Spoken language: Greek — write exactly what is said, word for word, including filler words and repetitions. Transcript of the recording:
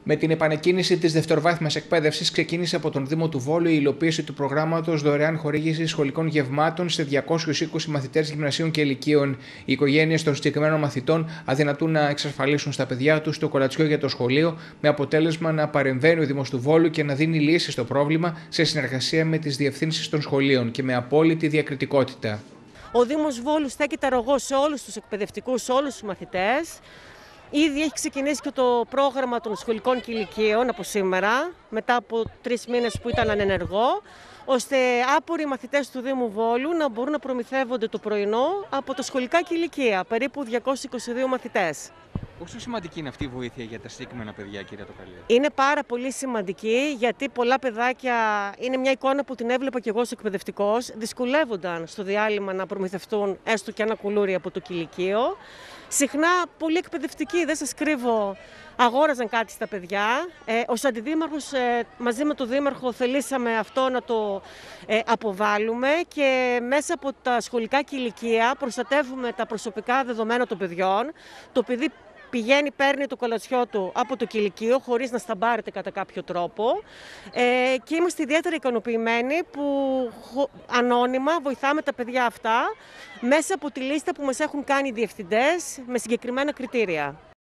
Με την επανεκκίνηση της δευτεροβάθμιας εκπαίδευσης, ξεκίνησε από τον Δήμο του Βόλου η υλοποίηση του προγράμματος δωρεάν χορήγησης σχολικών γευμάτων σε διακόσιους είκοσι μαθητές γυμνασίων και λυκείων. Οι οικογένειες των συγκεκριμένων μαθητών αδυνατούν να εξασφαλίσουν στα παιδιά τους το κολατσιό για το σχολείο, με αποτέλεσμα να παρεμβαίνει ο Δήμος του Βόλου και να δίνει λύσεις στο πρόβλημα σε συνεργασία με τις διευθύνσεις των σχολείων και με απόλυτη διακριτικότητα. Ο Δήμος Βόλου στέκεται αρρωγός σε όλους τους εκπαιδευτικούς, σε όλους τους μαθητές. Ήδη έχει ξεκινήσει και το πρόγραμμα των σχολικών κηλικίων από σήμερα, μετά από τρεις μήνες που ήταν ανενεργό, ώστε άποροι μαθητές του Δήμου Βόλου να μπορούν να προμηθεύονται το πρωινό από τα σχολικά κηλικία, περίπου διακόσιοι είκοσι δύο μαθητές. Πόσο σημαντική είναι αυτή η βοήθεια για τα συγκεκριμένα παιδιά, κυρία Τοκαλία? Είναι πάρα πολύ σημαντική, γιατί πολλά παιδάκια, είναι μια εικόνα που την έβλεπα και εγώ ως εκπαιδευτικός, δυσκολεύονταν στο διάλειμμα να προμηθευτούν έστω και ένα κουλούρι από το κηλικείο. Συχνά πολλοί εκπαιδευτικοί, δεν σας κρύβω, αγόραζαν κάτι στα παιδιά. Ε, ως αντιδήμαρχος, ε, μαζί με τον Δήμαρχο, θελήσαμε αυτό να το ε, αποβάλουμε και μέσα από τα σχολικά κηλικεία προστατεύουμε τα προσωπικά δεδομένα των παιδιών. Το παιδί πηγαίνει, παίρνει το κολατσιό του από το κηλικείο χωρίς να σταμπάρεται κατά κάποιο τρόπο ε, και είμαστε ιδιαίτερα ικανοποιημένοι που ανώνυμα βοηθάμε τα παιδιά αυτά μέσα από τη λίστα που μας έχουν κάνει οι διευθυντές με συγκεκριμένα κριτήρια.